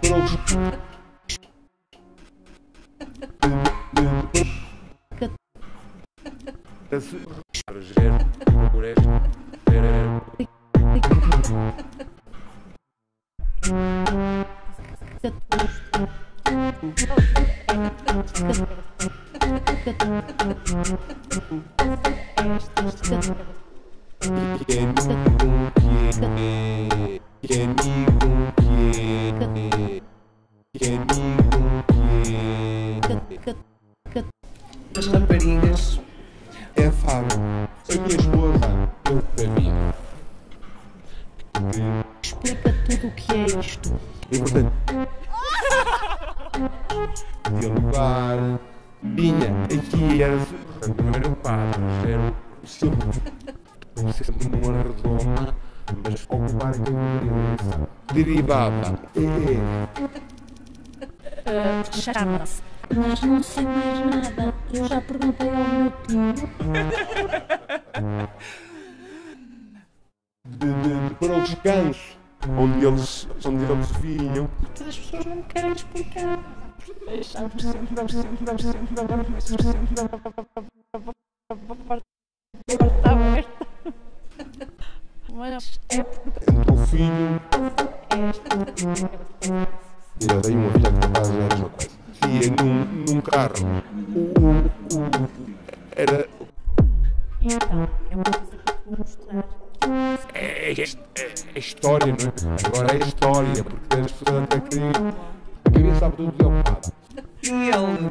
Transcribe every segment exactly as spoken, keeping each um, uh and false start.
As raparigas é a Fábio, a minha esposa, eu sabia. Explica tudo o que é isto. E portanto, de lugar, vinha aqui, era, portanto, não era o padre, era o silvio, sempre uma redonda, mas ocupar a cabeça, derivava, Uh, Chama-se. Mas não sei mais nada. Eu já perguntei ao meu tio. de, de, de, para o descanso, onde eles, onde eles vinham. As pessoas não me querem explicar. Está aberta. Mas é porque Entre o filho. Eu tenho uma filha que faz a mesma coisa. Ia num, num carro. O, o, o, era. então, é uma coisa que eu vou mostrar. É, é, é, é história, não é? Agora é história, porque as pessoas até queriam. A cabeça sabe tudo desocupada. E ele.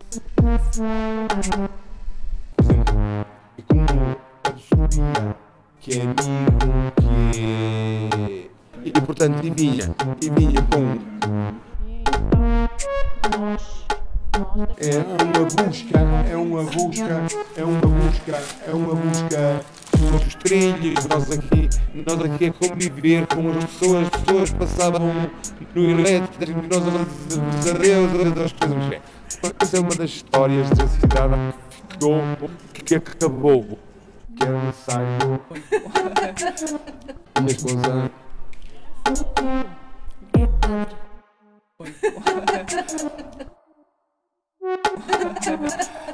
Por exemplo, e como absorvia que é amigo, que é. E portanto, e vinha, e vinha com. É uma busca, é uma busca, é uma busca, é uma busca sobre os trilhos. Nós aqui, nós aqui a conviver com as pessoas, as pessoas passavam no elétrico, nós a desareus, as coisas. Essa é uma das histórias da cidade que ficou, que acabou, que era necessário. A minha esposa. É padre. Oi.